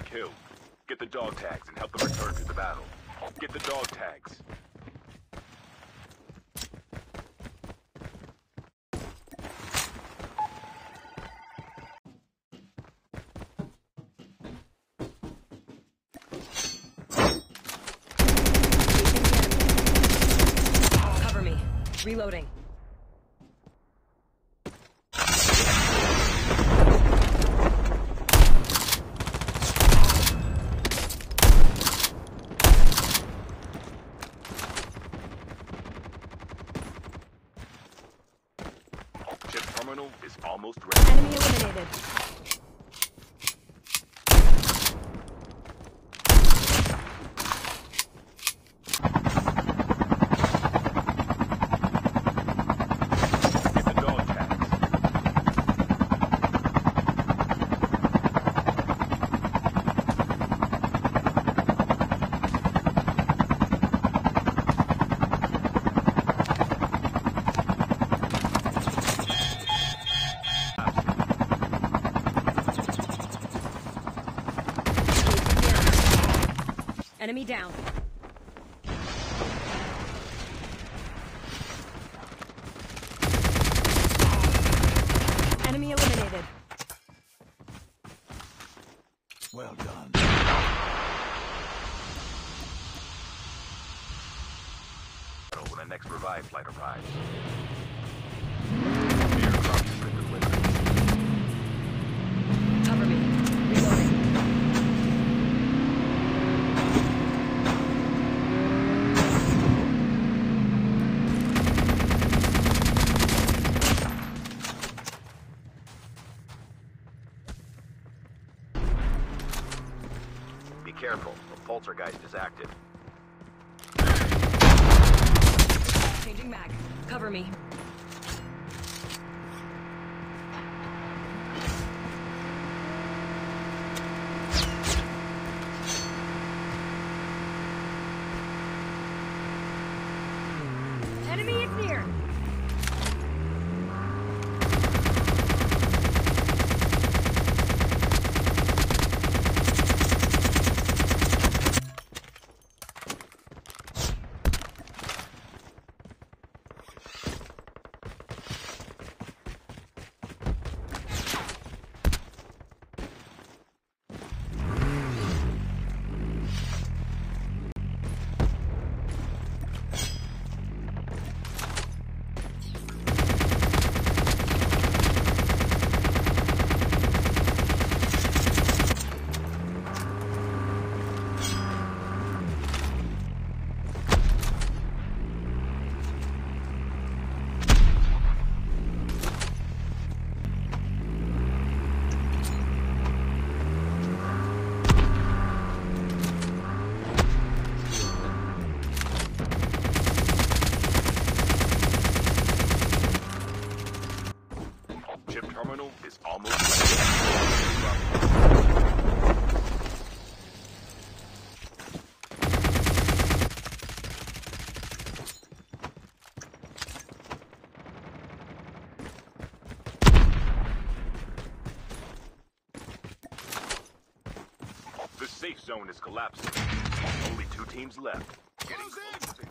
killed. Get the dog tags and help them return to the battle. Get the dog tags. Cover me. Reloading. Chip terminal is almost ready. Enemy eliminated. Get the dog tags. Enemy down. Enemy eliminated. Well done. When the next revive flight arrives. Aircraft has been delivered. Cover me. Reloading. Be careful, the poltergeist is active. Changing mag. Cover me. Enemy is near. Chip terminal is almost ready. The safe zone is collapsing. Only 2 teams left. Getting close to